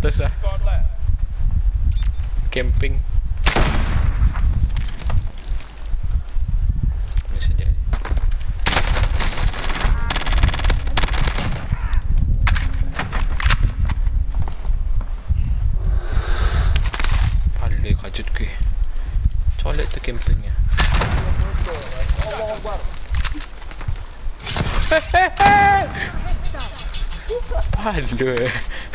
atas lah. Camping. Ini saja. Alah, kacut ke. Colek tu campingnya. Aduh.